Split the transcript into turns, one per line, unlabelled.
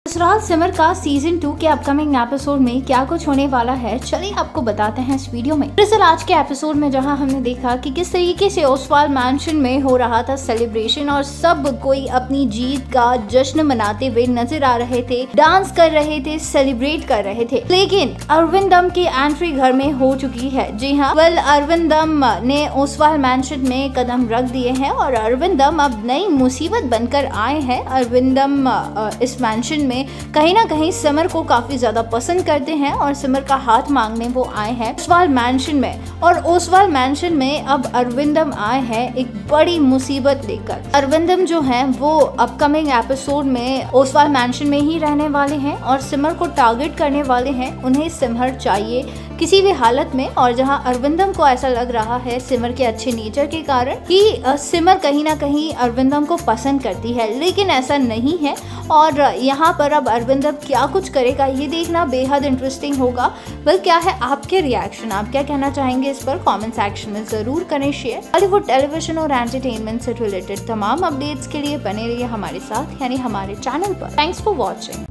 ससुराल सिमर का सीजन 2 के upcoming episode में क्या कुछ होने वाला है, चलिए आपको बताते हैं इस वीडियो में। दरअसल आज के एपिसोड में जहां हमने देखा कि किस तरीके से ओसवाल मैंशन में हो रहा था सेलिब्रेशन और सब कोई अपनी जीत का जश्न मनाते हुए नजर आ रहे थे, डांस कर रहे थे, सेलिब्रेट कर रहे थे। लेकिन अरविंदम की एंट्री घर में हो चुकी है। जी हाँ, अरविंदम ने ओसवाल मैंशन में कदम रख दिए हैं और अरविंदम अब नई मुसीबत बनकर आए हैं। अरविंदम इस मैंशन में कहीं ना कहीं सिमर को काफी ज्यादा पसंद करते हैं और सिमर का हाथ मांगने वो आए हैं ओसवाल मैंशन में। और ओसवाल मैंशन में अब अरविंदम आए हैं एक बड़ी मुसीबत लेकर। अरविंदम जो हैं वो अपकमिंग एपिसोड में ओसवाल मैंशन में ही रहने वाले हैं और सिमर को टारगेट करने वाले हैं। उन्हें सिमर चाहिए किसी भी हालत में। और जहां अरविंदम को ऐसा लग रहा है सिमर के अच्छे नेचर के कारण कि सिमर कहीं ना कहीं अरविंदम को पसंद करती है, लेकिन ऐसा नहीं है। और यहाँ पर अब अरविंदम क्या कुछ करेगा ये देखना बेहद इंटरेस्टिंग होगा। बल क्या है आपके रिएक्शन, आप क्या कहना चाहेंगे इस पर कमेंट सेक्शन में जरूर करें शेयर। बॉलीवुड टेलीविजन और एंटरटेनमेंट से रिलेटेड तमाम अपडेट्स के लिए बने रहिए हमारे साथ, यानी हमारे चैनल पर। Thanks for watching.